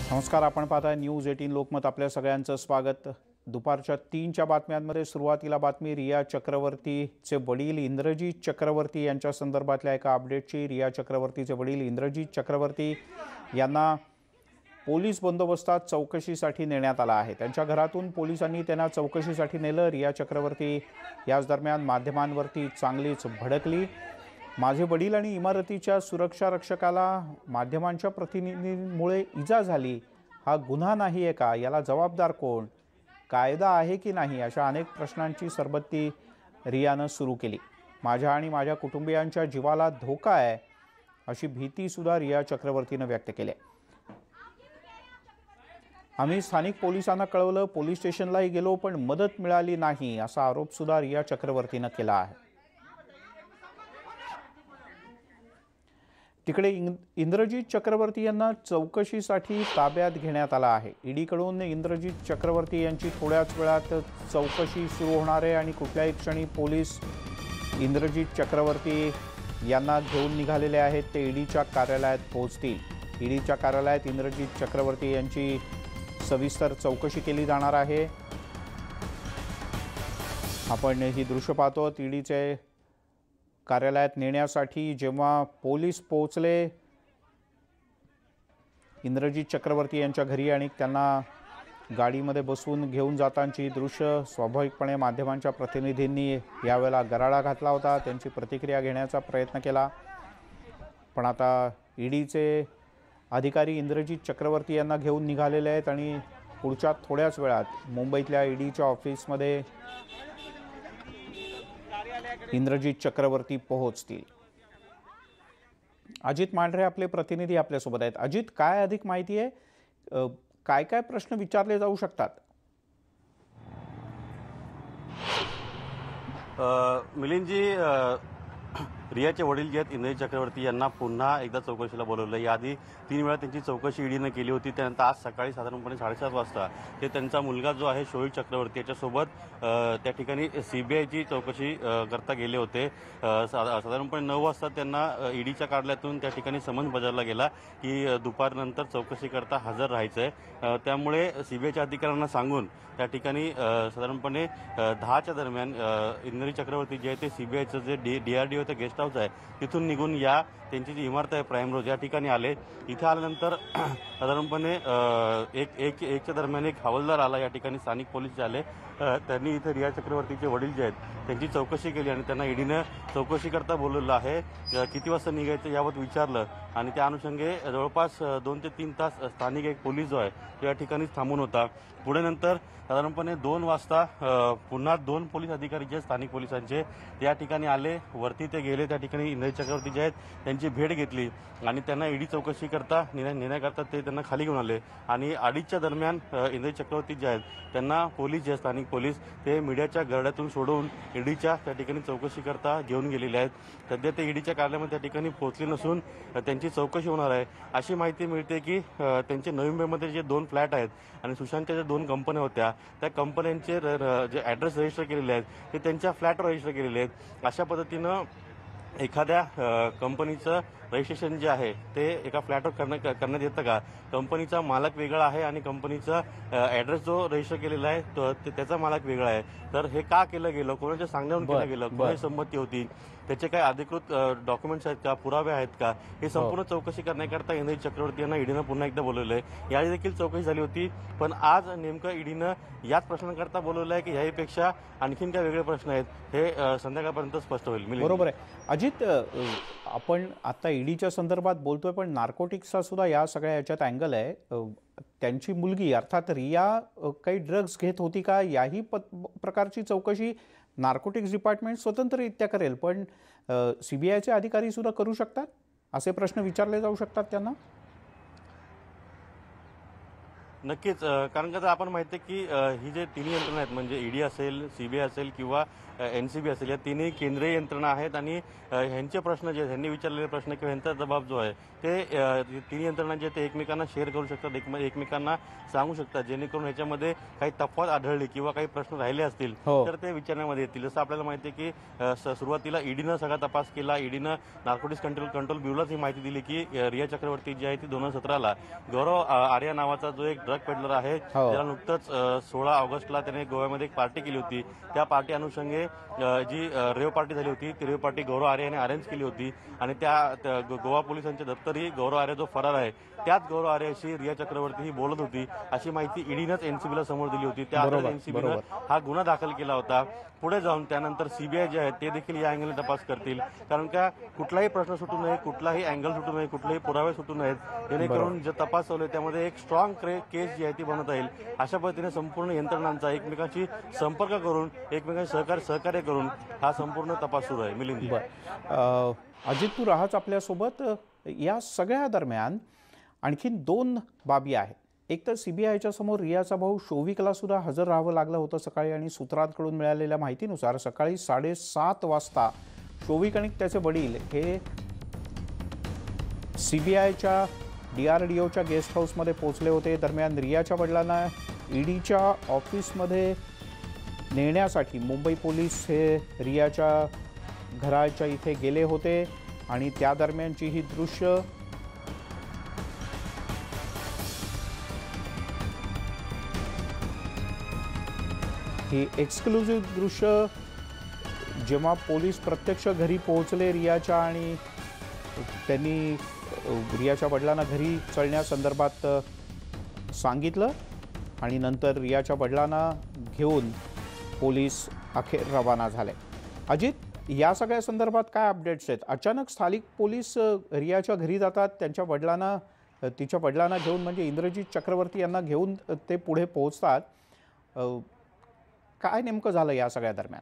नमस्कार, आपण पाहताय न्यूज 18 लोकमत. आपल्या सगळ्यांचं स्वागत. दुपारच्या 3च्या बातम्यांमध्ये सुरुवातीला बातमी रिया चक्रवर्तीचे वडील इंद्रजीत चक्रवर्ती यांच्या संदर्भातल्या एका अपडेटची. रिया चक्रवर्तीचे वडील इंद्रजीत चक्रवर्ती यांना पोलीस बंदोबस्तात चौकशीसाठी नेण्यात आला आहे. त्यांच्या घरातून पोलिसांनी त्यांना चौकशीसाठी नेलं. रिया चक्रवर्ती याच दरम्यान माध्यमांवरती चांगलीच भडकली. माझे वडील आणि इमारतीच्या सुरक्षा रक्षकाला माध्यमांच्या प्रतिनिधींमुळे इजा झाली, हा गुन्हा नाही आहे का? याला जबाबदार कोण? कायदा आहे की नाही? अशा अनेक प्रश्नांची सरबत्ती रियानं सुरू केली. माझ्या आणि माझ्या कुटुंबियांच्या जीवाला धोका आहे अशी भीतीसुद्धा रिया चक्रवर्तीनं व्यक्त केली. आम्ही स्थानिक पोलिसांना कळवलं, पोलीस स्टेशनलाही गेलो, पण मदत मिळाली नाही असा आरोपसुद्धा रिया चक्रवर्तीनं केला आहे. तिकडे इंद्रजीत चक्रवर्ती यांना चौकशीसाठी ताब्यात घेण्यात आला आहे. ईडीकडून इंद्रजीत चक्रवर्ती यांची थोड्याच वेळात चौकशी सुरू होणार आहे आणि कुठल्याही क्षणी पोलीस इंद्रजीत चक्रवर्ती यांना घेऊन निघालेले आहेत. ते ईडीच्या कार्यालयात पोहोचतील. ईडीच्या कार्यालयात इंद्रजीत चक्रवर्ती यांची सविस्तर चौकशी केली जाणार आहे. आपण ही दृश्य पाहतो. ईडीचे कार्यालयात नेण्यासाठी जेव्हा पोलीस पोहोचले इंद्रजीत चक्रवर्ती यांच्या घरी आणि त्यांना गाडीमध्ये बसवून घेऊन जातानाची दृश्य, स्वाभाविकपणे माध्यमांच्या प्रतिनिधींनी यावेळेला गराडा घातला होता. त्यांची प्रतिक्रिया घेण्याचा प्रयत्न केला. पण आता ईडीचे अधिकारी इंद्रजीत चक्रवर्ती यांना घेऊन निघालेले आहेत आणि पुढच्या थोड्याच वेळात मुंबईतल्या ईडीच्या ऑफिसमध्ये इंद्रजीत चक्रवर्ती पोहोचतील. अजित मांढरे आपले प्रतिनिधी आपल्यासोबत आहेत. अजित, काय अधिक माहिती आहे? काय काय प्रश्न विचारले जाऊ शकतात? मिलिंदजी, रियाचे वडील जे आहेत इंद्रजीत चक्रवर्ती यांना पुन्हा एकदा चौकशीला बोलवलं. याआधी 3 वेळा त्यांची चौकशी ईडीनं केली होती. त्यानंतर आज सकाळी साधारणपणे 7:30 वाजता ते त्यांचा मुलगा जो आहे शोहित चक्रवर्ती याच्यासोबत त्या ठिकाणी सीबीआयची चौकशी करता गेले होते. साधारणपणे 9 वाजता त्यांना ईडीच्या कार्यालयातून त्या ठिकाणी समन्स बजावला गेला की दुपारनंतर चौकशी करता हजर राहायचं आहे. त्यामुळे सीबीआयच्या अधिकाऱ्यांना सांगून त्या ठिकाणी साधारणपणे 10च्या दरम्यान इंद्रजीत चक्रवर्ती जे आहे ते सीबीआयचं जे DRDOचं गेस्ट हाऊस आहे तिथून निघून त्यांची जी इमारत आहे प्राईम रोज या ठिकाणी आले. इथे आल्यानंतर साधारणपणे एकच्या दरम्यान एक हवालदार आला. या ठिकाणी स्थानिक पोलीस आले. त्यांनी इथे रिया चक्रवर्तीचे वडील जे आहेत त्यांची चौकशी केली आणि त्यांना ईडीनं चौकशी करता बोलवलं आहे. किती वाजता निघायचं याबाबत विचारलं आणि त्या अनुषंगे जवळपास 2 ते 3 तास स्थानिक एक पोलीस जो आहे तो या ठिकाणीच थांबून होता. पुढे नंतर साधारणपणे 2 वाजता पुन्हा 2 पोलीस अधिकारी जे स्थानिक पोलिसांचे त्या ठिकाणी आले. वरती ते गेले. त्या ठिकाणी इंद्रजीत चक्रवर्ती जे आहेत त्यांची भेट घेतली आणि त्यांना ईडी चौकशी करता नेण्याकरता ते त्यांना खाली घेऊन आले. आणि 2:30च्या दरम्यान इंद्रजीत चक्रवर्ती जे आहेत त्यांना पोलीस जे स्थानिक पोलीस ते मीडियाच्या गरड्यातून सोडवून ईडीच्या त्या ठिकाणी चौकशी करता घेऊन गेलेले आहेत. सध्या ते ईडीच्या कार्यालयामध्ये त्या ठिकाणी पोहोचले नसून त्यांची चौकशी होणार आहे. अशी माहिती मिळते की त्यांचे नवी मुंबईमध्ये जे 2 फ्लॅट आहेत आणि सुशांतच्या ज्या 2 कंपन्या होत्या त्या कंपन्यांचे जे ॲड्रेस रजिस्टर केलेले आहेत ते त्यांच्या फ्लॅटवर रजिस्टर केलेले आहेत. अशा पद्धतीनं एखाद्या कंपनीचं रजिस्ट्रेशन जे आहे ते एका फ्लॅटवर करण्यात येतं का? कंपनीचा मालक वेगळा आहे आणि कंपनीचा ॲड्रेस जो रजिस्टर केलेला आहे तो त्याचा मालक वेगळा आहे. तर हे का केलं गेलं? कोणाच्या सांगण्यावरून केलं गेलं? कोणाची संमती होती? त्याचे काय अधिकृत डॉक्युमेंट्स आहेत का? पुरावे आहेत का? हे संपूर्ण चौकशी करण्याकरता इंद्रजीत चक्रवर्ती यांना ईडीनं पुन्हा एकदा बोलवलंय. याआधी देखील चौकशी झाली होती पण आज नेमकं ईडीनं याच प्रश्नांकरता बोलवलं आहे की ह्यापेक्षा आणखीन काय वेगळे प्रश्न आहेत हे संध्याकाळपर्यंत स्पष्ट होईल. बरोबर आहे अजित. आपण आता ईडीच्या संदर्भात बोलतोय पण नार्कोटिक्सचा सुद्धा या सगळ्या याच्यात अँगल आहे. त्यांची मुलगी अर्थात रिया काही ड्रग्ज घेत होती का याही प्रकारची चौकशी नार्कोटिक्स डिपार्टमेंट स्वतंत्ररित्या करेल, पण सीबीआयचे अधिकारी सुद्धा करू शकतात. असे प्रश्न विचारले जाऊ शकतात त्यांना. नक्कीच कारण का आपण माहिती आहे की ही जे तिन्ही यंत्रणा आहेत म्हणजे ईडी असेल, सीबीआय असेल किंवा एनसीबी असेल, या तिन्ही केंद्रीय यंत्रणा आहेत आणि ह्यांचे प्रश्न जे ह्यांनी विचारलेले प्रश्न किंवा ह्यांचा जबाब जो आहे ते तिन्ही यंत्रणा जे ते एकमेकांना शेअर करू शकतात, एकमेकांना सांगू शकतात, जेणेकरून ह्याच्यामध्ये काही तफावत आढळली किंवा काही प्रश्न राहिले असतील हो. तर ते विचारण्यामध्ये येतील. जसं आपल्याला माहिती आहे की सुरुवातीला ईडीनं सगळा तपास केला. ईडीनं नार्कोटिक्स कंट्रोल ब्युरोलाच ही माहिती दिली की रिया चक्रवर्ती जी आहे ती 2017ला गौरव आर्या नावाचा जो एक ड्रग पेडलर आहे त्याला नुकतंच 16 ऑगस्टला त्याने गोव्यामध्ये एक पार्टी केली होती. त्या पार्टी अनुषंगे जी रेव पार्टी झाली होती ती रेव पार्टी गौरव आर्या याने अरेंज केली होती आणि त्या गोवा पोलिसांच्या दप्तरी गौरव आर्या जो फरार आहे त्याच गौरव आर्याशी रिया चक्रवर्ती ही बोलत होती अशी माहिती ईडीनंच एनसीबीला समोर दिली होती. त्या आधारे एनसीबीनं हा गुन्हा दाखल केला होता. पुढे जाऊन त्यानंतर सीबीआय जे आहे ते देखील या अँगलने तपास करतील, कारण का कुठलाही प्रश्न सुटू नये, कुठलाही अँगल सुटू नये, कुठलेही पुरावे सुटू नयेत, जेणेकरून जे तपास चालू आहे त्यामध्ये एक स्ट्रॉंग केस जी आहे ती बनवता येईल. अशा पद्धतीने संपूर्ण यंत्रणांचा एकमेकांशी संपर्क करून एकमेकांशी सहकार्य करून हा संपूर्ण तपास सुरू आहे. मिलिंद अजित, तू राहाच आपल्यासोबत. या सगळ्या दरम्यान आणखीन 2 बाबी आहेत. एक तर सीबीआयच्या समोर रियाचा भाऊ शोविकला सुद्धा हजर राहावं लागलं होतं सकाळी, आणि सूत्रांकडून मिळालेल्या माहितीनुसार सकाळी 7:30 वाजता शोविक आणि त्याचे वडील हे सीबीआयच्या DRDOच्या गेस्ट हाऊसमध्ये पोहोचले होते. दरम्यान रियाच्या वडिलांना ईडीच्या ऑफिसमध्ये नेण्यासाठी मुंबई पोलीस हे रियाच्या घराच्या इथे गेले होते आणि त्या दरम्यानची ही दृश्य ही एक्सक्लुझिव्ह दृश्य जेव्हा पोलीस प्रत्यक्ष घरी पोहोचले रियाच्या आणि त्यांनी रियाच्या वडिलांना घरी चलण्यासंदर्भात सांगितलं आणि नंतर रियाच्या वडिलांना घेऊन पोलीस अखेर रवाना झाले. अजित, या सगळ्या संदर्भात काय अपडेट्स आहेत? अचानक स्थानिक पोलीस रियाच्या घरी जातात, तिच्या वडिलांना घेऊन, म्हणजे इंद्रजीत चक्रवर्ती यांना घेऊन ते पुढे पोहोचतात. काय नेमकं झालं या सगळ्या दरम्यान?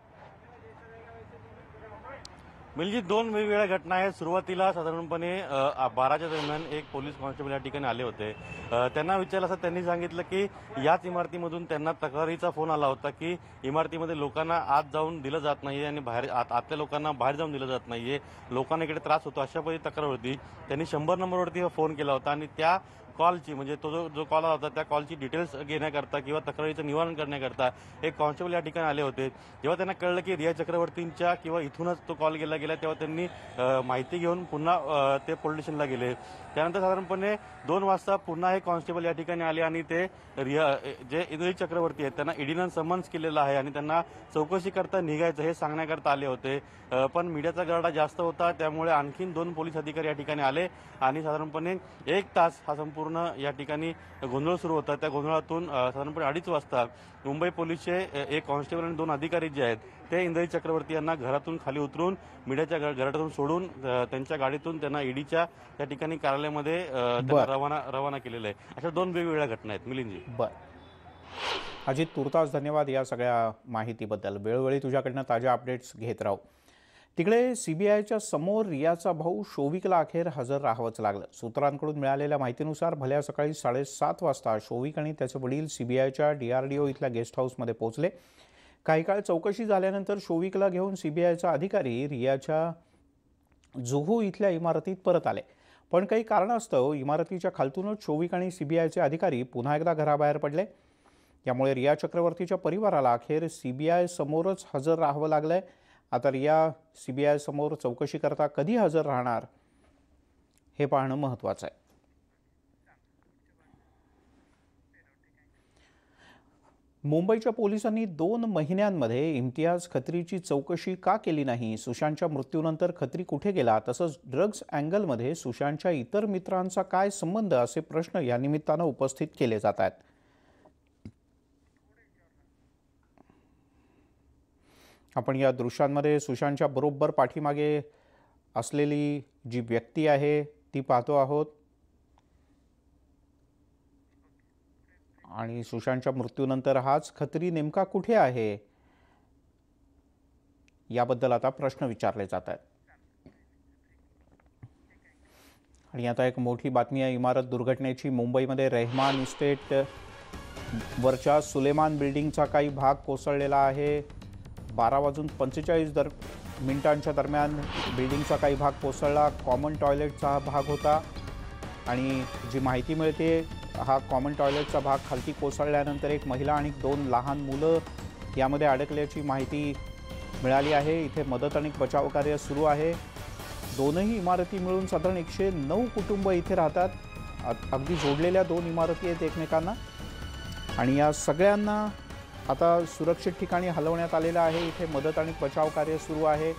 म्हणजे 2 वेगवेगळ्या घटना आहेत. सुरुवातीला साधारणपणे 12च्या दरम्यान एक पोलीस कॉन्स्टेबल या ठिकाणी आले होते. त्यांना विचारलं असता त्यांनी सांगितलं की याच इमारतीमधून त्यांना तक्रारीचा फोन आला होता की इमारतीमध्ये लोकांना आत जाऊन दिलं जात नाहीये आणि आतल्या लोकांना बाहेर जाऊन दिलं जात नाहीये, लोकांना इकडे त्रास होतो, अशा पद्धती तक्रार होती. त्यांनी 100 नंबरवरती फोन केला होता आणि त्या कॉलची, म्हणजे तो जो कॉल आला होता त्या कॉलची डिटेल्स घेण्याकरता किंवा तक्रारीचं निवारण करण्याकरता एक कॉन्स्टेबल या ठिकाणी आले होते. जेव्हा त्यांना कळलं की रिया चक्रवर्तींच्या किंवा इथूनच तो कॉल गेला तेव्हा त्यांनी माहिती घेऊन पुन्हा ते पोलीस स्टेशनला गेले. त्यानंतर साधारणपणे 2 वाजता पुन्हा एक कॉन्स्टेबल या ठिकाणी आले आणि ते जे इंद्रजीत चक्रवर्ती आहेत त्यांना ईडीनं समन्स केलेलं आहे आणि त्यांना चौकशी करता निघायचं हे सांगण्याकरता आले होते. पण मीडियाचा गरडा जास्त होता त्यामुळे आणखीन 2 पोलीस अधिकारी या ठिकाणी आले आणि साधारणपणे 1 तास हा संपूर्ण या ठिकाणी गोंधळ सुरू होता. त्या गोंधळातून साधारणपणे 2:30 वाजता मुंबई पोलीसचे एक कॉन्स्टेबल आणि 2 अधिकारी जे आहेत ते इंद्रजीत चक्रवर्ती यांना घरातून खाली उतरून मीडियाच्या गरड्यातून सोडून त्यांच्या गाडीतून त्यांना ईडीच्या त्या ठिकाणी कार्यालयामध्ये रवाना केलेलं आहे. अशा 2 वेगवेगळ्या घटना आहेत. मिलिंदजी. अजित, तुर्तास धन्यवाद या सगळ्या माहितीबद्दल. वेळोवेळी तुझ्याकडनं ताज्या अपडेट्स घेत राहू. तिकडे सीबीआयच्या समोर रियाचा भाऊ शोविकला अखेर हजर राहावंच लागलं. सूत्रांकडून मिळालेल्या माहितीनुसार भल्या सकाळी 7:30 वाजता शोविक आणि त्याचे वडील सीबीआयच्या DRDO इथल्या गेस्ट हाऊसमध्ये पोहोचले. काही काळ चौकशी झाल्यानंतर शोविकला घेऊन सीबीआयचा अधिकारी रियाच्या जुहू इथल्या इमारतीत परत आले. पण काही कारणास्तव इमारतीच्या खालतूनच शोविक आणि सीबीआयचे अधिकारी पुन्हा एकदा घराबाहेर पडले. यामुळे रिया चक्रवर्तीच्या परिवाराला अखेर सीबीआय समोरच हजर राहावं लागलंय. आता रिया सीबीआय समोर चौकशी करता कधी हजर राहणार हे पाहणं महत्त्वाचं आहे. मुंबईच्या पोलिसांनी 2 महिन्यांमध्ये इम्तियाज खत्रीची चौकशी का केली नाही? सुशांतच्या मृत्यूनंतर खत्री कुठे गेला? तसंच ड्रग्ज अँगलमध्ये सुशांतच्या इतर मित्रांचा काय संबंध, असे प्रश्न या निमित्तानं उपस्थित केले जात आहेत. आपण या दृश्यांमध्ये सुशांतच्या बरोबर पाठीमागे असलेली जी व्यक्ती आहे ती पाहतो आहोत आणि सुशांतच्या मृत्यूनंतर हाच खत्री नेमका कुठे आहे याबद्दल आता प्रश्न विचारले जात आहेत. आणि आता एक मोठी बातमी आहे इमारत दुर्घटनेची। मुंबईमध्ये रेहमान इस्टेट वरच्या सुलेमान बिल्डिंगचा काही भाग कोसळलेला आहे। 12:45 मिनिटांच्या दरम्यान बिल्डिंगचा काही भाग कोसळला। कॉमन टॉयलेटचा हा भाग होता आणि जी माहिती मिळते हा कॉमन टॉयलेटचा भाग खालती कोसळल्यानंतर एक महिला आणि 2 लहान मुलं यामध्ये अडकल्याची माहिती मिळाली आहे। इथे मदत आणि बचाव कार्य सुरू आहे। दोनही इमारती मिळून साधारण 109 कुटुंब इथे राहतात। अगदी जोडलेल्या 2 इमारती आहेत एकमेकांना आणि या सगळ्यांना आता सुरक्षित ठिकाणी हलवण्यात आलेलं आहे। इथे मदत आणि बचाव कार्य सुरू आहे।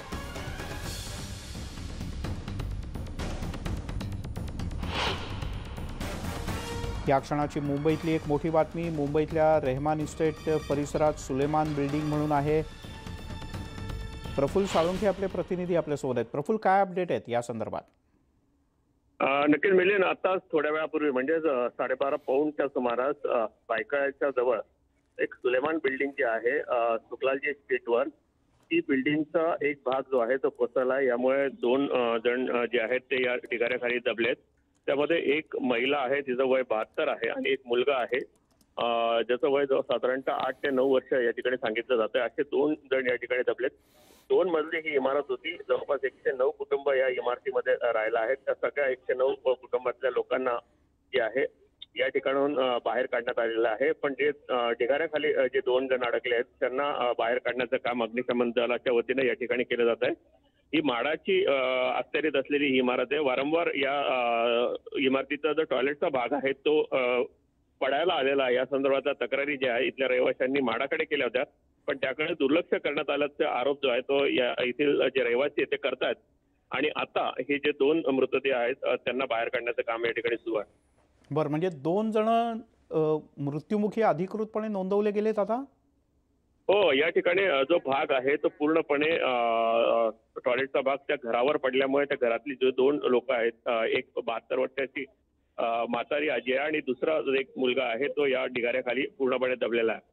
या क्षणाची मुंबईतली एक मोठी बातमी। मुंबईतल्या रेहमान इस्टेट परिसरात सुलेमान बिल्डिंग म्हणून आहे। प्रफुल्ल साळुंखे आपले प्रतिनिधी आपल्यासोबत आहेत। प्रफुल्ल, काय अपडेट आहेत या संदर्भात? नक्कीच मिळेल। आता थोड्या वेळापूर्वी म्हणजे 12:30 पाऊणच्या सुमारास पायकळ्याच्या जवळ एक सुलेमान बिल्डिंग जी आहे सुकलालजी स्ट्रीटवर, ती बिल्डिंगचा एक भाग जो आहे तो कोसळला। यामुळे 2 जण जे आहेत ते या ढिगाऱ्याखाली दबलेत। त्यामध्ये एक महिला आहे, तिचं वय 72 आहे आणि एक मुलगा आहे ज्याचं वय साधारणतः 8 ते 9 वर्ष या ठिकाणी सांगितलं जातं। असे 2 जण या ठिकाणी दबलेत। 2 मजली ही इमारत होती। जवळपास 109 कुटुंब या इमारतीमध्ये राहायला आहेत। त्या सगळ्या 109 कुटुंबातल्या लोकांना जे आहे या ठिकाणाहून बाहेर काढण्यात आलेलं आहे। पण जे ढिगाऱ्याखाली जे 2 जण अडकले आहेत त्यांना बाहेर काढण्याचं काम अग्निशमन दलाच्या वतीने या ठिकाणी केलं जात आहे। ही माडाची अखत्यारीत असलेली ही इमारत आहे। वारंवार या इमारतीचा जो टॉयलेटचा भाग आहे तो पडायला आलेला आहे। या संदर्भातल्या तक्रारी ज्या आहे इथल्या रहिवाशांनी माडाकडे केल्या होत्या, पण त्याकडे दुर्लक्ष करण्यात आल्याचा आरोप जो आहे तो या येथील जे रहिवासी ते करतात आणि आता हे जे 2 मृतदेह आहेत त्यांना बाहेर काढण्याचं काम या ठिकाणी सुरू आहे। बरं, म्हणजे 2 जण मृत्युमुखी अधिकृतपणे नोंदवले गेलेत आता? हो, या ठिकाणी जो भाग आहे तो पूर्णपणे टॉयलेटचा भाग त्या घरावर पडल्यामुळे त्या घरातली जे 2 लोक आहेत, एक 72 वर्षाची म्हातारी आजी आहे आणि दुसरा जो एक मुलगा आहे तो या ढिगाऱ्याखाली पूर्णपणे दबलेला आहे।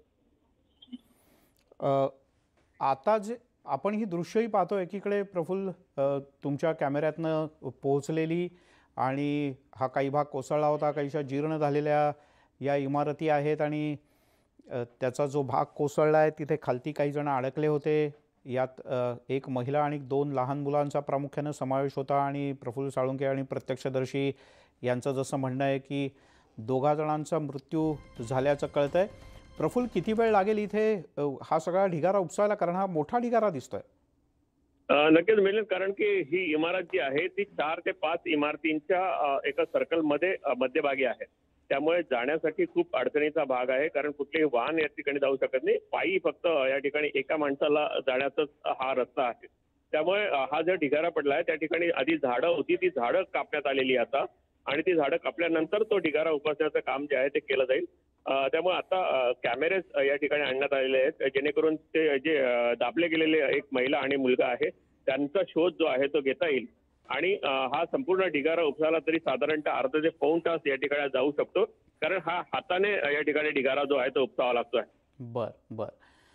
आता जे आपण ही दृश्यही पाहतो, एकीकडे प्रफुल्ल तुमच्या कॅमेऱ्यातनं पोहोचलेली आणि हा काही भाग कोसळला होता, काहीशा जीर्ण झालेल्या या इमारती आहेत आणि त्याचा जो भाग कोसळला आहे तिथे खालती काही जण अडकले होते। यात एक महिला आणि 2 लहान मुलांचा प्रामुख्याने समावेश होता आणि प्रफुल्ल साळुंखे आणि प्रत्यक्षदर्शी यांचं जसं म्हणणं आहे की 2 जणांचा मृत्यू झाल्याचं कळतंय। प्रफुल्ल, किती वेळ लागेल इथे हा सगळा ढिगारा उपसायला, कारण हा मोठा ढिगारा दिसतोय? नक्कीच मिळेल, कारण की ही इमारत जी आहे ती 4 ते 5 इमारतींच्या एका सर्कलमध्ये मध्यभागी आहे। त्यामुळे जाण्यासाठी खूप अडचणीचा भाग आहे, कारण कुठलेही वाहन या ठिकाणी जाऊ शकत नाही। पायी फक्त या ठिकाणी एका माणसाला जाण्याचाच हा रस्ता आहे। त्यामुळे हा जो ढिगारा पडला आहे त्या ठिकाणी आधी झाडं होती, ती झाडं कापण्यात आलेली आता आणि ती झाडं कापल्यानंतर तो ढिगारा उपसण्याचं काम जे आहे ते केलं जाईल। त्यामुळे आता कॅमेरेज या ठिकाणी आणण्यात आलेले आहेत, जेणेकरून ते जे दाबले गेलेले एक महिला आणि मुलगा आहे त्यांचा शोध जो आहे तो घेता येईल आणि हा संपूर्ण ढिगारा उपसायला तरी साधारणतः अर्धा ते पाऊण तास या ठिकाणी जाऊ शकतो, कारण हा हाताने या ठिकाणी ढिगारा जो आहे तो उपसावा लागतोय। बर,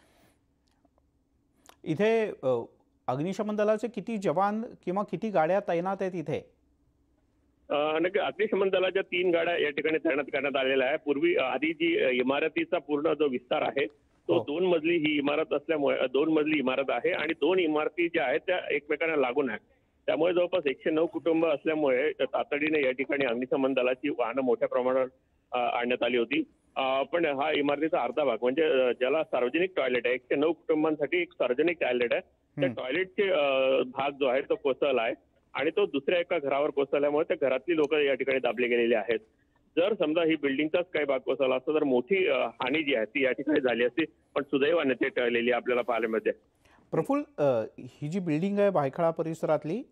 इथे अग्निशमन दलाचे किती जवान किंवा किती गाड्या तैनात आहेत इथे? नक्की अग्निशमन दलाच्या 3 गाड्या या ठिकाणी तैनात करण्यात आलेल्या आहे। पूर्वी आधी जी इमारतीचा पूर्ण जो विस्तार आहे तो 2 मजली ही इमारत असल्यामुळे 2 मजली इमारत आहे आणि 2 इमारती ज्या आहेत त्या एकमेकांना लागून आहेत। त्यामुळे जवळपास 109 कुटुंब असल्यामुळे तातडीने या ठिकाणी अग्निशमन दलाची वाहनं मोठ्या प्रमाणात आणण्यात आली होती। पण हा इमारतीचा अर्धा भाग म्हणजे ज्याला सार्वजनिक टॉयलेट आहे, 109 कुटुंबांसाठी एक सार्वजनिक टॉयलेट आहे, त्या टॉयलेटचे भाग जो आहे तो कोसळला आहे आणि तो दुसऱ्या एका घरावर कोसळल्यामुळे त्या घरातली लोक या ठिकाणी दाबले गेलेले आहेत। जर समजा ही बिल्डिंगचाच काही भाग कोसळला असता तर मोठी हानी जी आहे ती या ठिकाणी झाली असती, पण सुदैवाने ते टळलेली आपल्याला पाहायला मिळते। प्रफुल्ल, ही जी बिल्डिंग आहे भायखळा परिसरातली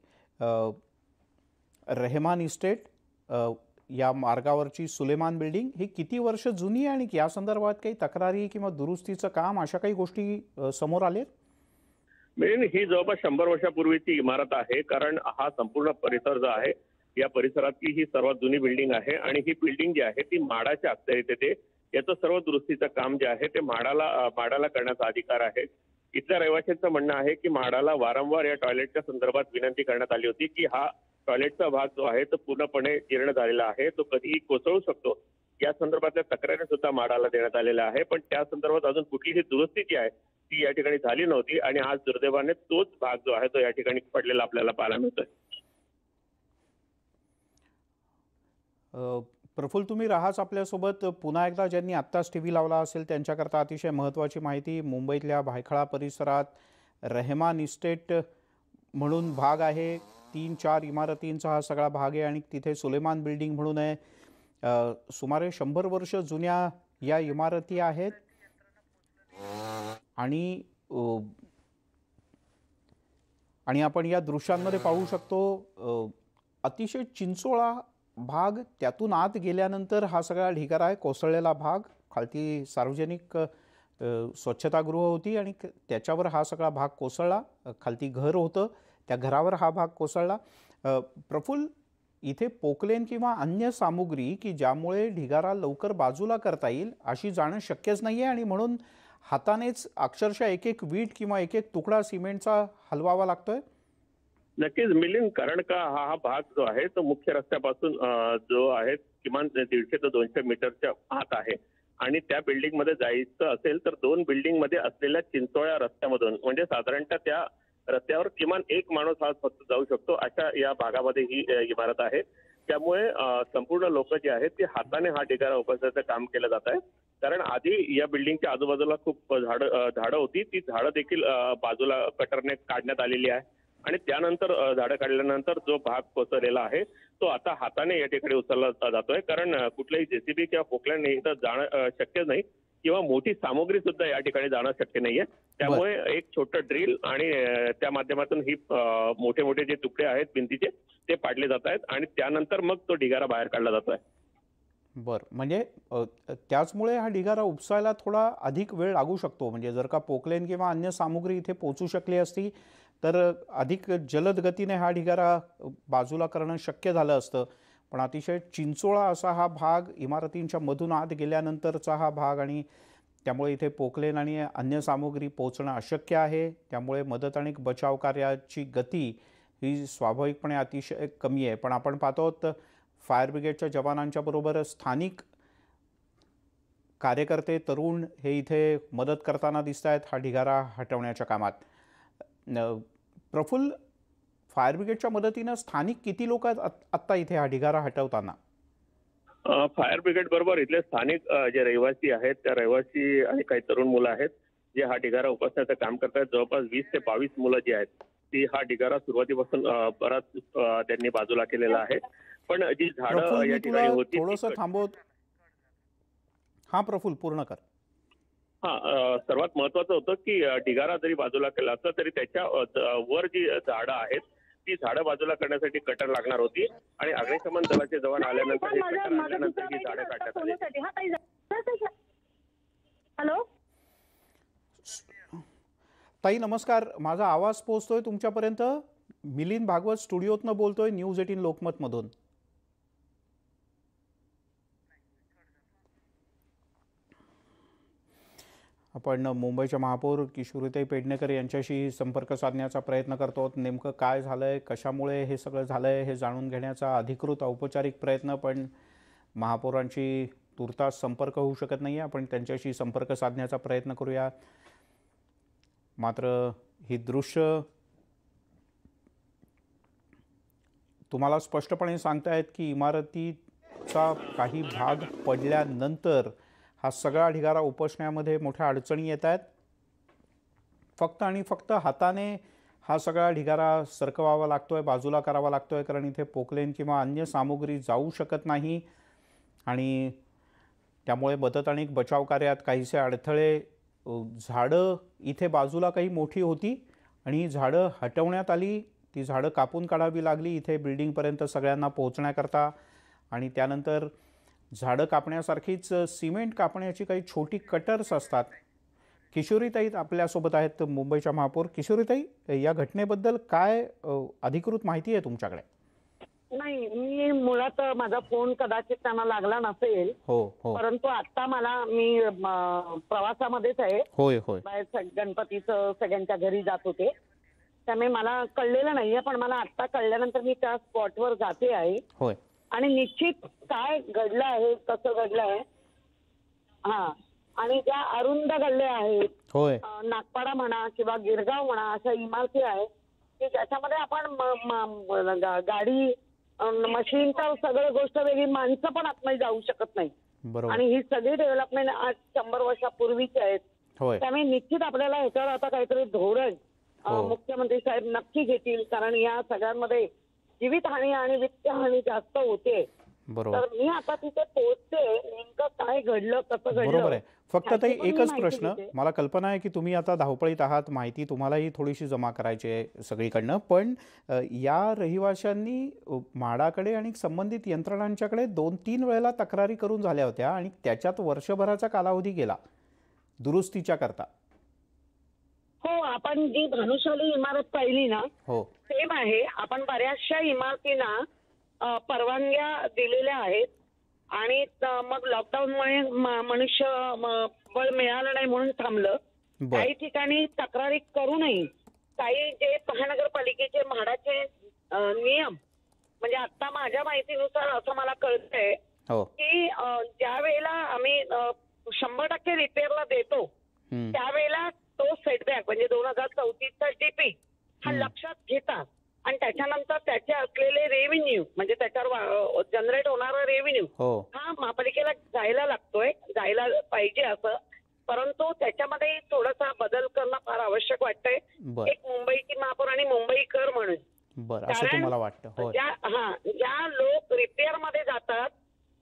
रेहमान इस्टेट या मार्गावरची सुलेमान बिल्डिंग, ही किती वर्ष जुनी आहे आणि या संदर्भात काही तक्रारी किंवा दुरुस्तीचं काम अशा काही गोष्टी समोर आले? ही जवळपास 100 वर्षापूर्वीची इमारत आहे, कारण हा संपूर्ण परिसर जो आहे या परिसरातली ही सर्वात जुनी बिल्डिंग आहे आणि ही बिल्डिंग जी आहे ती माडाच्या अखत्यारीत येते। याचं सर्व दुरुस्तीचं काम जे आहे ते माडाला करण्याचा अधिकार आहे। इथल्या रहिवाशांचं म्हणणं आहे की माडाला वारंवार या टॉयलेटच्या संदर्भात विनंती करण्यात आली होती की हा टॉयलेटचा भाग जो आहे तो पूर्णपणे जीर्ण झालेला आहे, तो कधीही कोसळू शकतो या संदर्भातल्या तक्रारी सुद्धा माडाला देण्यात आलेल्या आहे. पण त्या संदर्भात अजून कुठलीही दुरुस्ती जी आहे ती या ठिकाणी झाली नव्हती आणि आज दुर्दैवाने तोच भाग जो आहे तो या ठिकाणी पडलेला आपल्याला पाहायला मिळतोय. प्रफुल्ल, तुम्ही राहाच आपल्यासोबत. पुन्हा एकदा ज्यांनी आत्ताच टी व्ही लावला असेल त्यांच्याकरता अतिशय महत्त्वाची माहिती. मुंबईतल्या भायखळा परिसरात रेहमान इस्टेट म्हणून भाग आहे. 3-4 इमारतींचा हा सगळा भाग आहे आणि तिथे सुलेमान बिल्डिंग म्हणून आहे. सुमारे 100 वर्ष जुन्या या इमारती आहेत आणि आपण या दृश्यांमध्ये पाहू शकतो अतिशय चिंचोळा भाग. त्यातून आत गेल्यानंतर हा सगळा ढिगारा आहे, कोसळलेला भाग. खालती सार्वजनिक स्वच्छतागृह होती आणि त्याच्यावर हा सगळा भाग कोसळला. खालती घर होतं, त्या घरावर हा भाग कोसळला. प्रफुल्ल, इथे पोकलेन किंवा अन्य सामुग्री की ज्यामुळे ढिगारा लवकर बाजूला करता येईल अशी जाणं शक्यच नाही आहे आणि म्हणून हातानेच अक्षरशः एक एक वीट किंवा एक एक तुकडा सिमेंटचा हलवावा लागतोय. नक्कीच मिलिंद, कारण का हा भाग जो आहे तो मुख्य रस्त्यापासून जो आहे किमान 150 ते 200 मीटरच्या आत आहे आणि त्या बिल्डिंग मध्ये जायचं असेल तर 2 बिल्डिंग मध्ये असलेल्या चिंचोळ्या रस्त्यामधून, म्हणजे साधारणतः त्या रस्त्यावर किमान एक माणूस हा फक्त जाऊ शकतो अशा या भागामध्ये ही इमारत आहे. त्यामुळे संपूर्ण लोक जे आहेत ते हाताने हा ढिगारा उपसण्याचं काम केलं जात आहे. कारण आधी या बिल्डिंगच्या आजूबाजूला खूप झाडं होती, ती झाडं देखील बाजूला कटरने काढण्यात आलेली आहे आणि त्यानंतर झाडं काढल्यानंतर जो भाग कोसळलेला आहे तो आता हाताने या ठिकाणी उचलला जातोय. कारण कुठल्याही जेसीबी किंवा पोकलॅनने इथं जाणं शक्य नाही किंवा मोठी सामुग्री सुद्धा या ठिकाणी जाणं शक्य नाहीये. त्यामुळे एक छोटं ड्रिल आणि त्या माध्यमातून ही मोठे मोठे जे तुकडे आहेत भिंतीचे ते पाडले जात आहेत आणि त्यानंतर मग तो ढिगारा बाहेर काढला जातोय. बरं, म्हणजे त्याचमुळे हा ढिगारा उपसायला थोडा अधिक वेळ लागू शकतो. म्हणजे जर का पोकलेन किंवा अन्य सामुग्री इथे पोचू शकली असती तर अधिक जलद गतीने हा ढिगारा बाजूला करणं शक्य झालं असतं. पण अतिशय चिंचोळा असा हा भाग, इमारतींच्या मधून आत गेल्यानंतरचा हा भाग आणि त्यामुळे इथे पोकलेन आणि अन्य सामुग्री पोचणं अशक्य आहे. त्यामुळे मदत आणि बचाव कार्याची गती ही स्वाभाविकपणे अतिशय कमी आहे. पण आपण पाहतो फायर ब्रिगेडच्या जवानांच्या बरोबर स्थानिक कार्यकर्ते, तरुण हे इथे मदत करताना दिसत आहेत हा ढिगारा हटवण्याच्या कामात. प्रफुल्ल, फायर ब्रिगेडच्या मदतीनं स्थानिक किती लोक आहेत आत्ता इथे हा ढिगारा हटवताना? फायर ब्रिगेड बरोबर इथले स्थानिक जे रहिवासी आहेत त्या रहिवासी आणि काही तरुण मुलं आहेत जे हा ढिगारा उपसण्याचं काम करतात. जवळपास 20 ते 22 मुलं जी आहेत ती हा ढिगारा सुरुवातीपासून बराच त्यांनी बाजूला केलेला आहे. पण जी झाडं या ठिकाणी होती थोडंसं थांबवत. हा प्रफुल्ल, पूर्ण कर. सर्वात महत्वाचं होतं की ढिगारा जरी बाजूला केला असता तरी त्याच्या वर जी झाडं आहेत ती झाडं बाजूला करण्यासाठी कटर लागणार होती आणि अग्निशमन दलाचे जवान आल्यानंतर ही झाडं काढण्यात आली. हॅलो ताई, नमस्कार. माझा आवाज पोहोचतोय तुमच्यापर्यंत? मिलिंद भागवत स्टुडिओतनं बोलतोय, न्यूज 18 लोकमतमधून. आपण मुंबईच्या महापौर किशोरीताई पेडणेकर यांच्याशी संपर्क साधण्याचा प्रयत्न करतो. नेमकं काय झालंय, कशामुळे हे सगळं झालंय हे जाणून घेण्याचा अधिकृत औपचारिक प्रयत्न, पण महापौरांची तुर्तास संपर्क होऊ शकत नाही. आपण त्यांच्याशी संपर्क साधण्याचा प्रयत्न करूया. मात्र ही दृश्य तुम्हाला स्पष्टपणे सांगतायत की इमारतीचा काही भाग पडल्यानंतर हा सगळा ढिगारा उपसण्यामध्ये मोठ्या अडचणी येत आहेत. फक्त आणि फक्त हाताने हा सगळा ढिगारा सरकवावा लागतोय, बाजूला करावा लागतोय, कारण इथे पोकलेन किंवा अन्य सामुग्री जाऊ शकत नाही आणि त्यामुळे मदत आणि बचाव कार्यात काहीसे अडथळे. झाडं इथे बाजूला काही मोठी होती आणि झाडं हटवण्यात आली, ती झाडं कापून काढावी लागली इथे बिल्डिंगपर्यंत सगळ्यांना पोहोचण्याकरता. आणि त्यानंतर झाडं कापण्यासारखीच सिमेंट कापण्याची काही छोटी कटर्स असतात. किशोरीताई आपल्यासोबत आहेत, मुंबईच्या महापौर. किशोरीताई, या घटनेबद्दल काय अधिकृत माहिती आहे तुमच्याकडे? नाही, मी मुळात माझा फोन कदाचित त्यांना लागला नसेल. हो हो, परंतु आता मी प्रवासामध्येच आहे. होय होय, बाहेर गणपतीचं सगळ्यांच्या घरी जात होते त्यामुळे मला कळलेलं नाहीये, पण मला आता कळल्यानंतर मी त्या स्पॉटवर जाते आहे होय. आणि निश्चित काय घडलं आहे, कसं घडलं आहे, हा, आणि ज्या अरुंद गल्ले आहेत, होय. नागपाडा म्हणा किंवा गिरगाव म्हणा, अशा इमारती आहेत की ज्याच्यामध्ये आपण गाडी, मशीन, तर सगळं गोष्ट वेगळी, माणसं पण आतमध्ये जाऊ शकत नाही. बरोबर. आणि ही सगळी डेव्हलपमेंट आज 100 वर्षापूर्वीची आहेत. होय. त्यामुळे निश्चित आपल्याला ह्याच्यावर आता काहीतरी धोरण हो. मुख्यमंत्री साहेब नक्की घेतील, कारण या सगळ्यांमध्ये जीवितहानी आणि वित्तहानी जास्त होते. बरोबर. तर मी आता तिथे पोहोचते, नेमकं काय घडलं, कसं घडलं. बरोबर आहे. फक्त ताई ह्याची पण मी एकच माहिती प्रश्न, घेते. मला कल्पना आहे की तुम्ही आता धावपळीत आहात, माहिती तुम्हालाही थोडीशी जमा करायची आहे सगळीकडनं, पण या रहिवाशांनी म्हाडाकडे आणि संबंधित यंत्रणांच्याकडे 2-3 वेळेला तक्रारी करून झाल्या होत्या आणि त्याच्यात वर्षभराचा कालावधी गेला दुरुस्तीच्या करता. हो, आपण जी भानुशाली इमारत पाहिली ना, हो. सेम आहे. आपण बऱ्याचशा इमारतींना परवानग्या दिलेल्या आहेत आणि मग लॉकडाऊनमुळे बळ मिळालं नाही म्हणून थांबलं. बर. काही ठिकाणी तक्रारी करूनही काही जे महानगरपालिकेचे म्हाडाचे नियम, म्हणजे आता माझ्या माहितीनुसार असं मला कळतंय हो. की ज्या वेळेला आम्ही 100% रिपेअरला देतो, हम्म. त्यावेळेला तो सेटबॅक म्हणजे 2034चा डीपी हा लक्षात घेतात आणि त्याच्यानंतर त्याचे असलेले रेव्हेन्यू, म्हणजे त्याच्यावर जनरेट होणारा रेव्हेन्यू हो. हा महापालिकेला जायला पाहिजे असं, परंतु त्याच्यामध्ये थोडासा बदल करणं फार आवश्यक वाटतंय. बर. एक मुंबईची महापौर आणि मुंबई कर म्हणून. बर, असं तुम्हाला वाटतं? होय. ज्या लोक रिपेअर मध्ये जातात,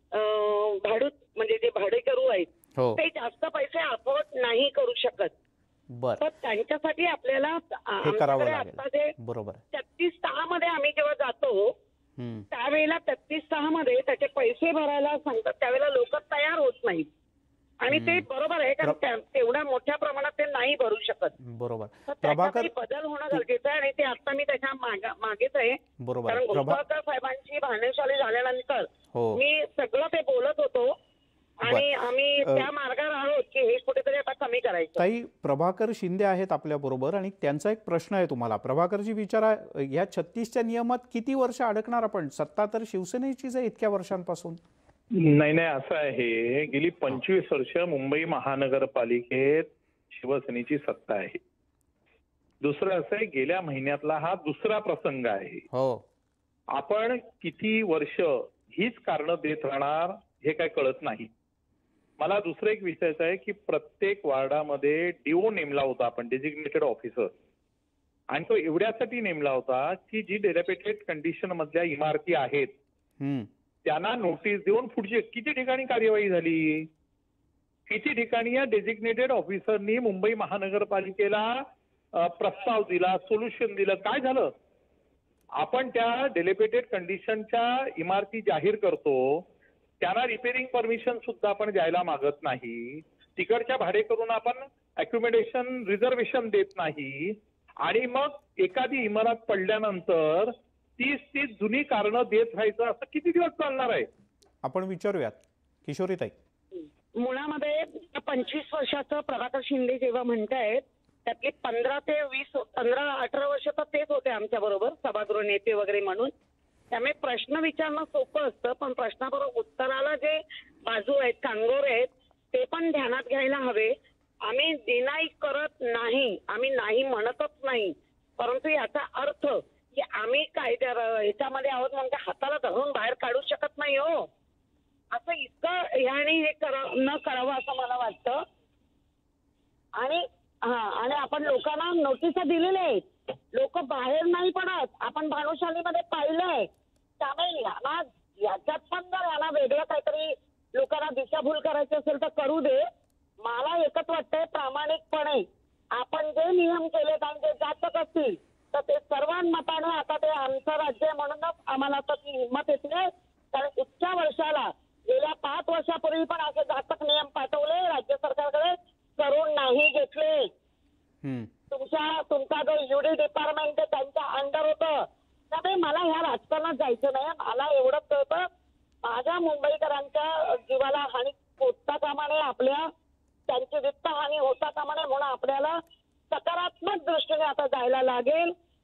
भाडूत म्हणजे जे भाडेकरू आहेत, हो. ते जास्त पैसे अफोर्ड नाही करू शकत. बर. तर त्यांच्यासाठी आपल्याला हे करावं आमच्याकडे लागेल. आता जे बरोबर. 33-6 मध्ये आम्ही जेव्हा जातो, हम्म. त्यावेळेला 33-6 मध्ये त्याचे पैसे भरायला सांगतात, त्यावेळेला लोक तयार होत नाहीत. आणि ते बरोबर आहे, कारण तेवढ्या मोठ्या प्रमाणात ते नाही भरू शकत. बरोबर. तर प्रभाकर, त्याच्यामध्ये बदल होणं गरजेचं आहे आणि ते आता मी त्याच्या मागेच आहे. बरोबर कारण आहे. घोषवालकर साहेबांची भानुशाली झाल्यानंतर हो. मी सगळं ते बोलत होतो आणि आम्ही त्या मार्गावर आहोत की हे कुठेतरी आता कमी करायचं. ताई, प्रभाकर शिंदे आहेत आपल्या बरोबर आणि त्यांचा एक प्रश्न आहे तुम्हाला. प्रभाकरजी विचारा, या 36च्या नियमात किती वर्ष अडकणार आपण? सत्ता तर शिवसेनेचीच आहे इतक्या वर्षांपासून. नाही, असं आहे, गेली 25 वर्ष मुंबई महानगरपालिकेत शिवसेनेची सत्ता आहे. दुसरं असं आहे, गेल्या महिन्यातला हा दुसरा प्रसंग आहे. हो. आपण किती वर्ष हीच कारणं देत राहणार हे काय कळत नाही. मला दुसरं एक विषयाचं आहे की प्रत्येक वार्डामध्ये डीओ नेमला होता आपण, डेजिग्नेटेड ऑफिसर, आणि तो एवढ्यासाठी नेमला होता की जी डेलिपेटेड कंडिशन मधल्या इमारती आहेत त्यांना नोटीस देऊन पुढची किती ठिकाणी कार्यवाही झाली, किती ठिकाणी या डेजिग्नेटेड ऑफिसरनी मुंबई महानगरपालिकेला प्रस्ताव दिला, सोल्युशन दिलं, काय झालं? आपण त्या डेलिपेटेड कंडिशनच्या इमारती जाहीर करतो, त्यांना रिपेअरिंग परमिशन सुद्धा आपण द्यायला मागत नाही, तिकडच्या भाडेकरून आपण अक्युमिडेशन रिझर्वेशन देत नाही, आणि मग एखादी इमारत पडल्यानंतर 30 जुनी कारणं देत राहायचं, असं किती दिवस चालणार आहे? आपण विचारूयात किशोरीताई. मुळामध्ये 25 वर्षाचं प्रभाकर शिंदे जेव्हा म्हणतायत, त्यातले 15-18 वर्ष तर तेच होते आमच्या बरोबर सभागृह नेते वगैरे म्हणून. त्यामुळे प्रश्न विचारणं सोपं असतं, पण प्रश्नाबरोबर उत्तराला जे बाजू आहेत, कांगोरे आहेत, ते पण ध्यानात घ्यायला हवे. आम्ही डिनाय करत नाही, आम्ही नाही म्हणतच नाही, परंतु याचा अर्थ की आम्ही काय ह्याच्यामध्ये आहोत म्हणजे हाताला धरून बाहेर काढू शकत नाही हो, असं इतकं ह्याने हे न करावं असं मला वाटतं. आणि आपण लोकांना नोटिसा दिलेल्या आहेत, लोक बाहेर नाही पडत, आपण भानुशालीमध्ये पाहिलंय. त्यामुळे याच्यात पण जर याला वेगळं काहीतरी लोकांना दिशाभूल करायची असेल तर करू दे. मला एकच वाटतंय, प्रामाणिकपणे आपण जे नियम केलेत आणि जे जाचक असतील तर ते सर्वांमताने, आता ते आमचं राज्य आहे म्हणूनच आम्हाला तर ती हिंमत येते, कारण इतक्या वर्षाला गेल्या 5 वर्षापूर्वी पण असे जाचक नियम पाठवले, राज्य सरकारकडे करून नाही घेतले. तुमचा जो युडी डिपार्टमेंट त्यांच्या अंडर होतं, त्यामुळे मला ह्या राजकारणात जायचं नाही. मला एवढंच कळतं, माझ्या मुंबईकरांच्या जीवाला हानी होता कामा नये, आपल्या त्यांची वित्त हानी होता कामा नये, म्हणून आपल्याला सकारात्मक दृष्टीने आता जायला लागेल.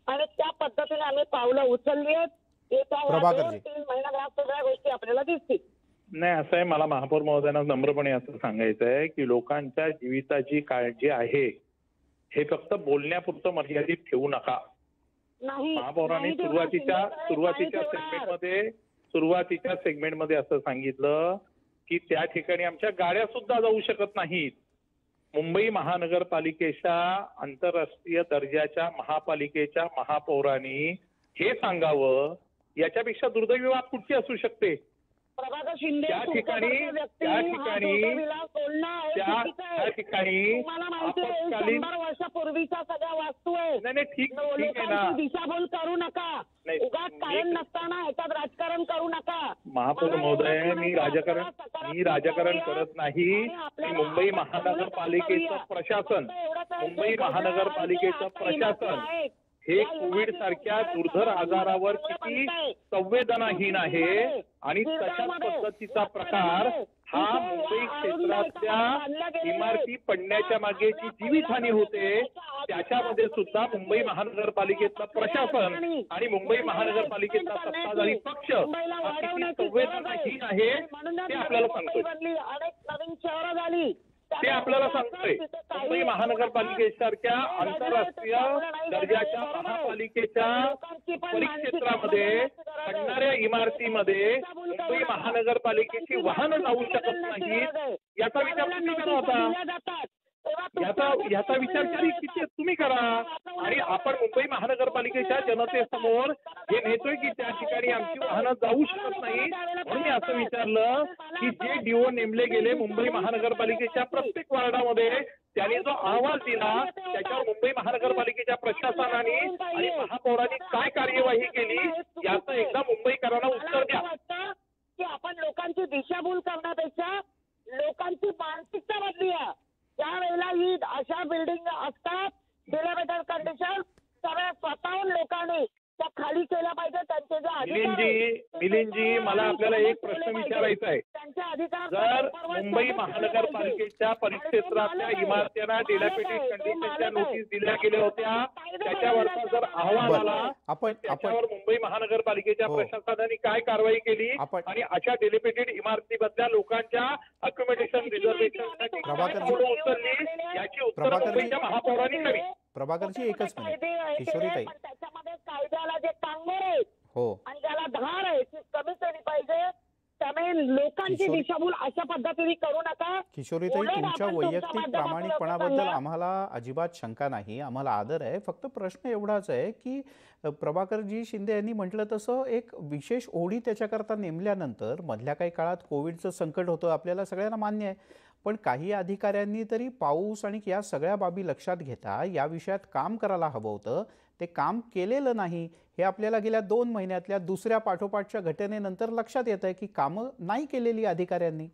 आहे, मला महापौर महोदयांना नम्रपणे असं सांगायचं आहे की लोकांच्या जीविताची काळजी आहे हे फक्त बोलण्यापुरतं मर्यादित ठेवू नका. नाही महापौरांनी नाही तेवढं शिंदे साहेब नाही ठेवणार. सुरुवातीच्या सेगमेंटमध्ये असं सांगितलं की त्या ठिकाणी आमच्या गाड्या सुद्धा जाऊ शकत नाहीत. मुंबई महानगरपालिकेच्या आंतरराष्ट्रीय दर्जाच्या महापालिकेच्या महापौरांनी हे सांगावं, याच्यापेक्षा दुर्दैवी बाब कुठची असू शकते? प्रभाकर शिंदे त्या ठिकाणी तुम्हाला माहिती आहे 100 वर्षापूर्वीच्या सगळ्या वास्तू आहे. नाही ठीक आहे ना. दिशाभूल करू नका, उगाच कारण नसताना ह्याच्यात राजकारण करू नका. महापौर महोदय, मी राजकारण करत नाही. मुंबई महानगरपालिकेचं प्रशासन हे कोविड सारख्या दुर्धर आजारावर किती संवेदनाहीन आहे आणि तशाच पद्धतीचा प्रकार हा मुंबई क्षेत्रातल्या इमारती पडण्याच्या मागे जी जीवितहानी होते त्याच्यामध्ये सुद्धा मुंबई महानगरपालिकेचं प्रशासन आणि मुंबई महानगरपालिकेचा सत्ताधारी पक्ष हा किती संवेदनाहीन आहे ते आपल्याला सांगतोय. अनेक नवीन शहरं झाली ते आपल्याला सांगतोय. मुंबई महानगरपालिकेसारख्या आंतरराष्ट्रीय दर्जाच्या महापालिकेच्या परिक्षेत्रामध्ये पडणाऱ्या इमारतीमध्ये मुंबई महानगरपालिकेची वाहनं जाऊ शकत नाहीत याचा विचार तुम्ही करा होता. याचा विचार किती तुम्ही करा. आणि आपण मुंबई महानगरपालिकेच्या जनतेसमोर हे नेतोय की त्या ठिकाणी आमची वाहनं जाऊ शकत नाही. म्हणून मी असं विचारलं की जे डीओ नेमले गेले मुंबई महानगरपालिकेच्या प्रत्येक वार्डामध्ये त्यांनी जो अहवाल दिला त्याच्यावर मुंबई महानगरपालिकेच्या प्रशासनाने आणि महापौरांनी काय कार्यवाही केली याचं एकदा मुंबईकरांना उत्तर द्या. की आपण लोकांची दिशाभूल करण्यापेक्षा लोकांची मानसिकता बदली आहे. त्यावेळेला ही अशा बिल्डिंग असतात डिलेव्हरेटर कंडिशन सगळ्या स्वतःहून लोकांनी त्या खाली केल्या पाहिजे. त्यांचे जे अधिकार मिलिंदजी मला आपल्याला एक प्रश्न विचारायचा आहे. त्यांचे अधिकार जर मुंबई महानगरपालिकेच्या परिक्षेत्रातल्या इमारतींना डिलॅपिडेटेड कंडिशनच्या नोटीस दिल्या गेल्या होत्या त्याच्यावरचा जर अहवाल आला त्याच्यावर मुंबई महानगरपालिकेच्या प्रशासनाने काय कारवाई केली आणि अशा डिलॅपिडेटेड इमारतीमधल्या लोकांच्या अकोमोडेशन रिझर्वेशनसाठी काय पावलं उचलली याची उत्तर मुंबईच्या महापौरांनी करावी. प्रभाकरजी एकच मिनिट, किशोरीताई. त्याच्यामध्ये कायद्याला जे कांगोर आहे आणि ज्याला धार आहे ती कमी केली पाहिजे. त्यामुळे लोकांची दिशाभूल अशा पद्धतीने करू नका. किशोरीताई, तुमच्या वैयक्तिक प्रामाणिकपणाबद्दल आम्हाला अजिबात शंका नाही, आम्हाला आदर आहे. फक्त प्रश्न एवढाच आहे की प्रभाकरजी शिंदे यांनी म्हटलं तसं एक विशेष ओढी त्याच्याकरता नेमल्यानंतर मधल्या काही काळात कोविडचं संकट होतं, आपल्याला सगळ्यांना मान्य आहे. पण काही अधिकाऱ्यांनी तरी पाऊस आणि या सगळ्या बाबी लक्षात घेता या विषयात काम करायला हवं होतं. ते काम केलेलं नाही हे आपल्याला गेल्या 2 महिन्यातल्या दुसऱ्या पाठोपाठच्या घटनेनंतर लक्षात येत आहे की कामं नाही केलेली अधिकाऱ्यांनी.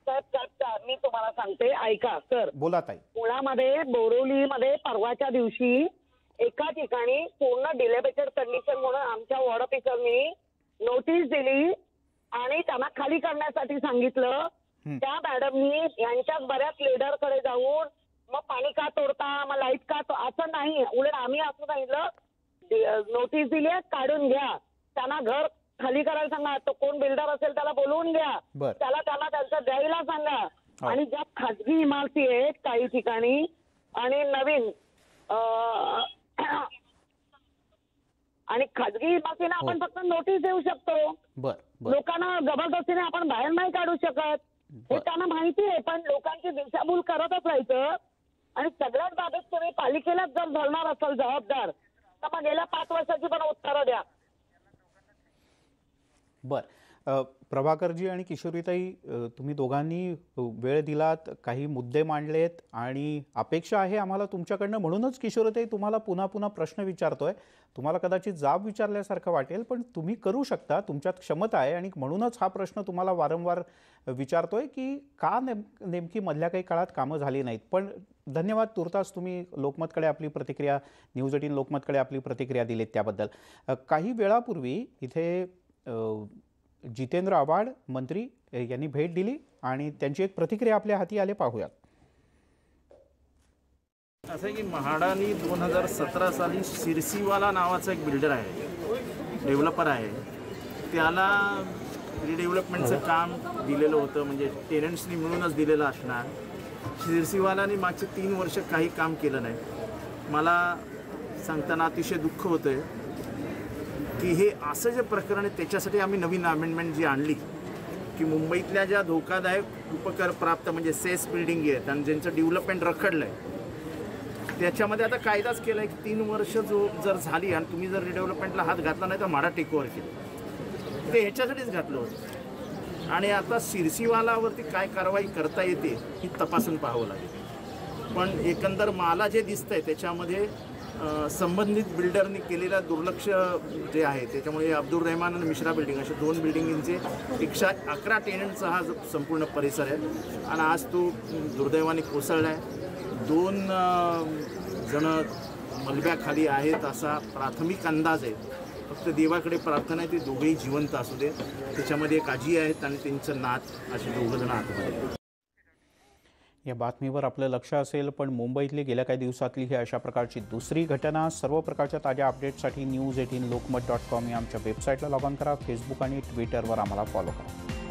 मी तुम्हाला सांगते, ऐका सर. बोला ताई. पुण्यामध्ये बोरिवलीमध्ये परवाच्या दिवशी एका ठिकाणी पूर्ण डिलेव्हरेटेड कंडिशन म्हणून आमच्या वॉर्ड ऑफिसरनी नोटीस दिली आणि त्यांना खाली करण्यासाठी सांगितलं. त्या मॅडमनी यांच्याच बऱ्याच लीडरकडे जाऊन मग पाणी का तोडता, मग लाईट का असं नाही, उलट आम्ही असं सांगितलं नोटीस दिली आहे काढून घ्या. त्यांना घर खाली करायला सांगा. तो कोण बिल्डर असेल त्याला बोलवून घ्या, त्यांना त्यांचं द्यायला सांगा. आणि ज्या खाजगी इमारती आहेत काही ठिकाणी आणि नवीन आणि खाजगी इमारतीने आपण फक्त नोटीस देऊ शकतो. लोकांना जबरदस्तीने आपण बाहेर नाही काढू शकत हे त्यांना माहिती आहे. पण लोकांची दिशाभूल करतच राहायचं. आणि सगळ्यात बाबत तुम्ही पालिकेलाच जर धरणार असाल जबाबदार तर मग गेल्या 5 वर्षाची पण उत्तरं द्या. प्रभाकरजी आणि किशोरीताई, तुम्ही दोघांनी वेळ दिलात, काही मुद्दे मांडलेत आणि अपेक्षा आहे आम्हाला तुमच्याकडनं. म्हणूनच किशोरीताई तुम्हाला पुन्हा पुन्हा प्रश्न विचारतोय. तुम्हाला कदाचित जाब विचारल्यासारखं वाटेल पण तुम्ही करू शकता, तुमच्यात क्षमता आहे. आणि म्हणूनच हा प्रश्न तुम्हाला वारंवार विचारतोय की का नेमकी मधल्या काही काळात कामं झाली नाहीत. पण धन्यवाद, तुर्तास तुम्ही लोकमतकडे आपली प्रतिक्रिया, न्यूज 18 लोकमतकडे आपली प्रतिक्रिया दिलीत त्याबद्दल. काही वेळापूर्वी इथे जितेंद्र आव्हाड मंत्री यांनी भेट दिली आणि त्यांची एक प्रतिक्रिया आपल्या हाती आले, पाहूयात. असं आहे की म्हाडानी 2017 साली शिरसीवाला नावाचा एक बिल्डर आहे, डेव्हलपर आहे, त्याला रिडेव्हलपमेंटचं काम दिलेलं होतं, म्हणजे टेनंट्सनी मिळूनच दिलेलं असणार. शिरसीवालांनी मागचे 3 वर्ष काही काम केलं नाही. मला सांगताना अतिशय दुःख होतं आहे की हे असं जे प्रकरण आहे त्याच्यासाठी आम्ही नवीन अमेंडमेंट जी आणली की मुंबईतल्या ज्या धोकादायक उपकर प्राप्त म्हणजे सेस बिल्डिंग आहेत आणि ज्यांचं डेव्हलपमेंट रखडलं आहे त्याच्यामध्ये आता कायदाच केला आहे की 3 वर्ष जर झाली आणि तुम्ही जर रिडेव्हलपमेंटला हात घातला नाही तर म्हाडा टेकओव्हर केलं. ते ह्याच्यासाठीच घातलं होतं आणि आता सिरसीवालावरती काय कारवाई करता येते ही तपासून पाहावं लागेल. पण एकंदर मला जे दिसतंय त्याच्यामध्ये संबंधित बिल्डरनी केलेलं दुर्लक्ष जे आहे त्याच्यामुळे अब्दुल रहमान आणि मिश्रा बिल्डिंग अशा 2 बिल्डिंगचे 111 टेनंटचा हा संपूर्ण परिसर आहे आणि आज तो दुर्दैवाने कोसळला आहे. 2 जण मलब्याखाली आहेत असा प्राथमिक अंदाज आहे. फक्त देवाकडे प्रार्थना आहे ते दोघेही जिवंत असू दे. त्याच्यामध्ये एक आजी आहेत आणि त्यांचं नात असे 2 जण आतमध्ये. या बातमीवर आपलं लक्ष असेल, पण मुंबईतली गेल्या काही दिवसातली ही अशा प्रकारची दुसरी घटना. सर्व प्रकारच्या ताज्या अपडेट्ससाठी news18lokmat.com या आमच्या वेबसाईटला लॉग ऑन करा. फेसबुक आणि ट्विटरवर आम्हाला फॉलो करा.